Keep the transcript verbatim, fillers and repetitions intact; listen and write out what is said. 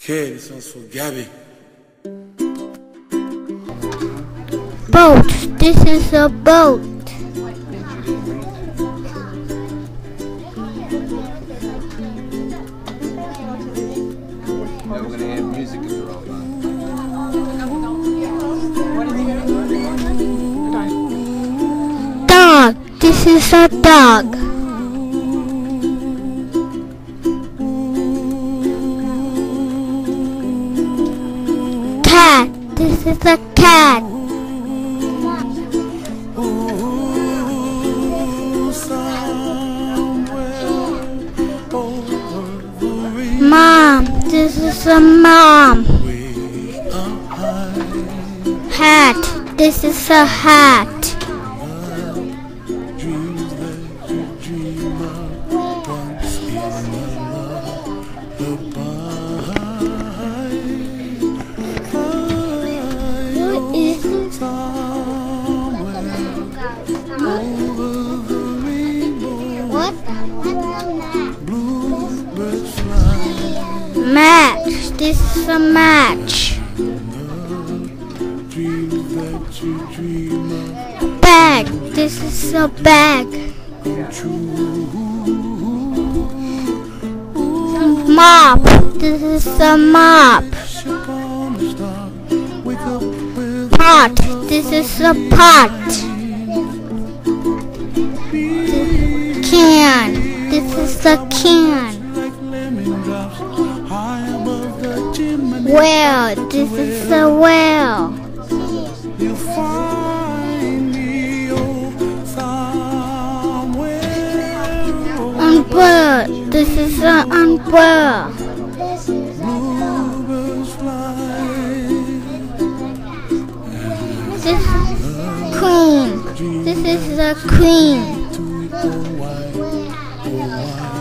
Okay, this one's for Gabby. Boat. This is a boat. Now we're gonna add music in the robot. Dog. This is a dog. Cat. This is a cat. Mom. This is a mom. Hat. This is a hat. What? Match. This is a match. Bag. This is a bag. Mop. This is a mop. Pot. This is a pot. Can. This is a can. Well. This is a well. Umbrella. This is an umbrella. This is queen. This is a queen.